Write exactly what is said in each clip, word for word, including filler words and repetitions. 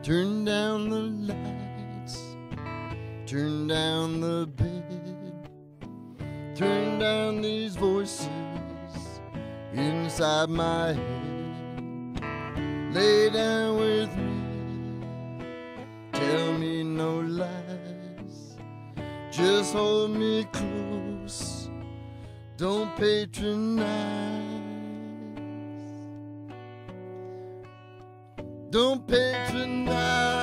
Turn down the lights, turn down the bed, turn down these voices inside my head. Lay down with me, tell me no lies, just hold me close, don't patronize. Don't patronize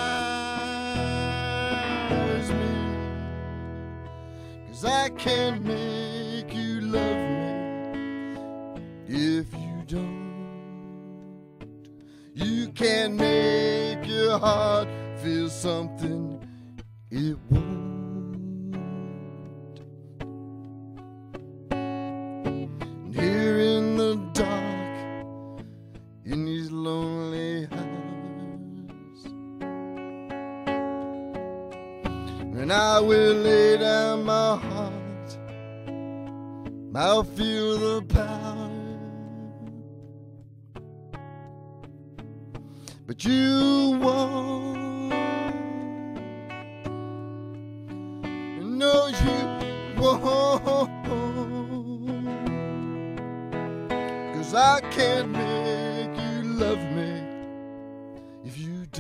me, 'cause I can't make you love me if you don't. You can't make your heart feel something it won't. And here in the dark, in these lonely hours, and I will lay down my heart, I'll feel the power, but you won't, no you won't, 'cause I can't make you love me if you don't.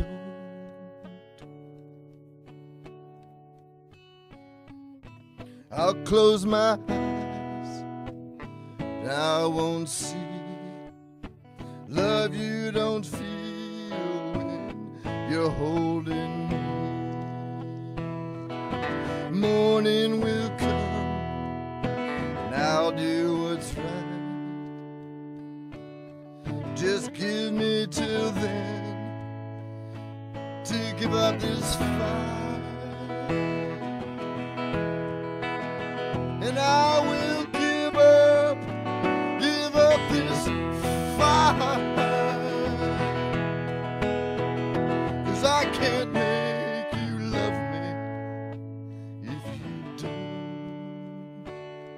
I'll close my eyes, and I won't see love you don't feel when you're holding me. Morning will come, and I'll do what's right. Just give me till then to give up this fight. And I will give up, give up this fight, 'cause I can't make you love me if you don't.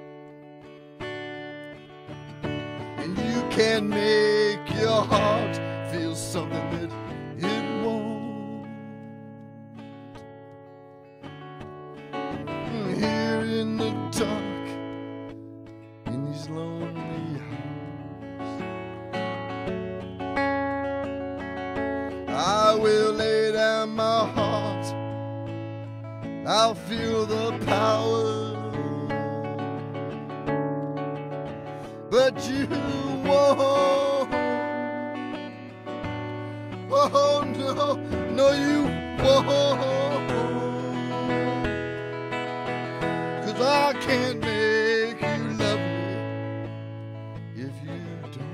And you can't make your heart feel something that it won't. Here in the dark, in these lonely hours, I will lay down my heart, I'll feel the power, but you won't. Oh no, no you won't, 'cause I can't make you love me if you don't.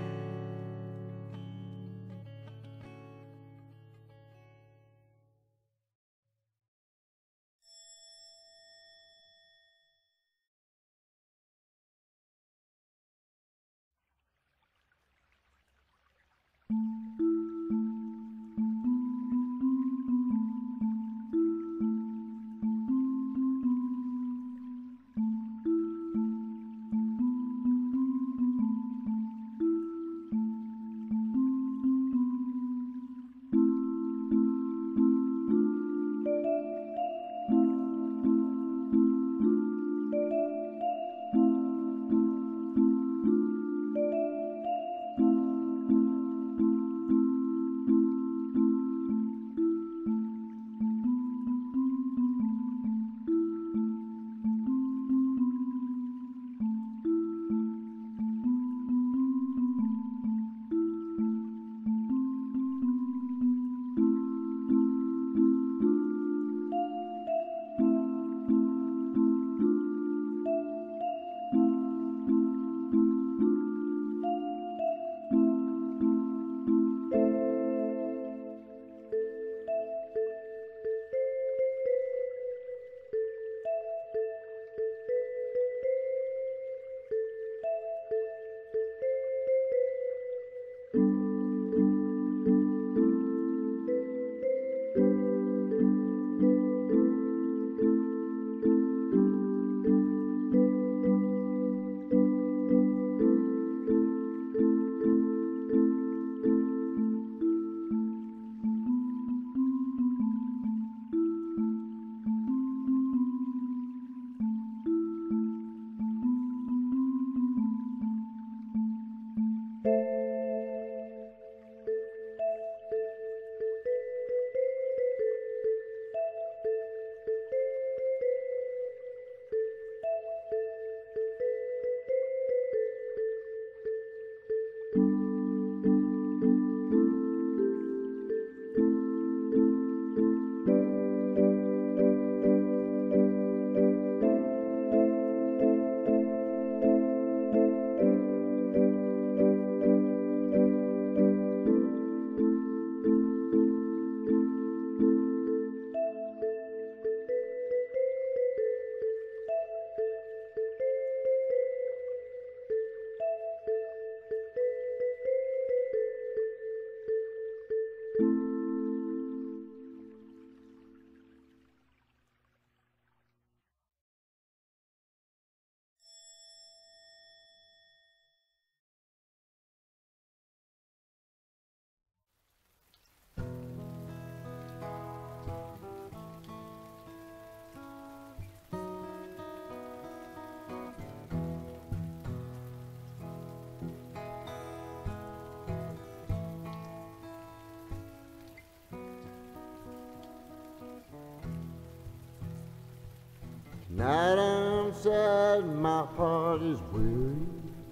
Tonight I'm sad, my heart is weary,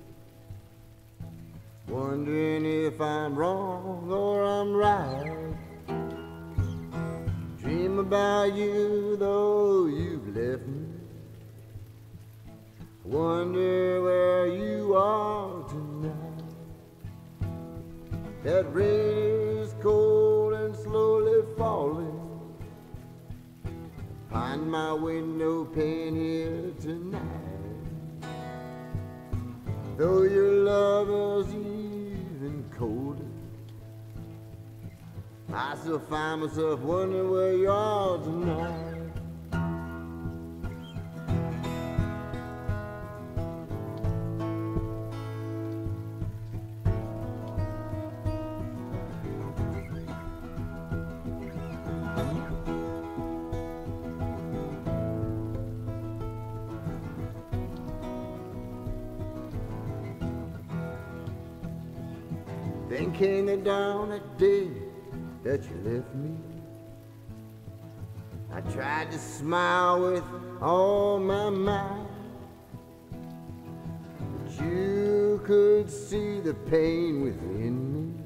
wondering if I'm wrong or I'm right. Dream about you, though you've left me. Wonder where you are tonight. That rain is cold and slowly falling behind my window pane here tonight. Though your love is even colder, I still find myself wondering where you are tonight. Then came the dawn that day that you left me. I tried to smile with all my might, but you could see the pain within me.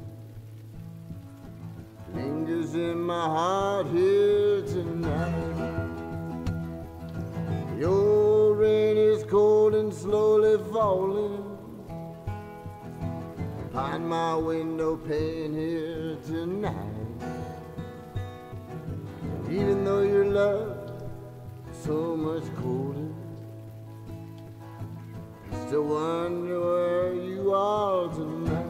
Lingers in my heart here tonight. The old rain is cold and slowly falling behind my window pane here tonight. And even though your love is so much colder, I still wonder where you are tonight.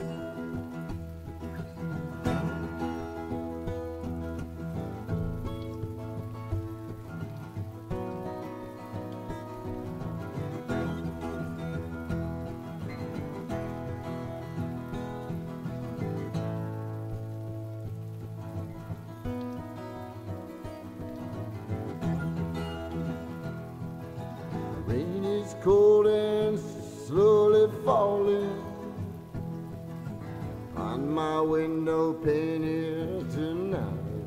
Rain is cold and slowly falling on my window pane here tonight.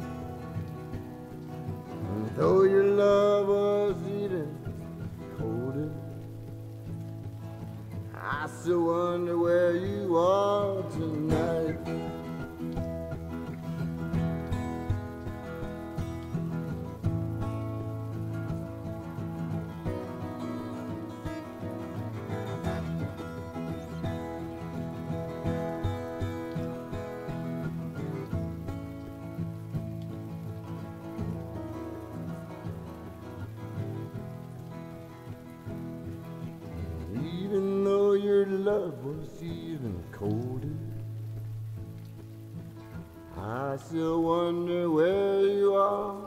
And though your love was even colder, I still wonder where you are tonight. Even though your love was even colder, I still wonder where you are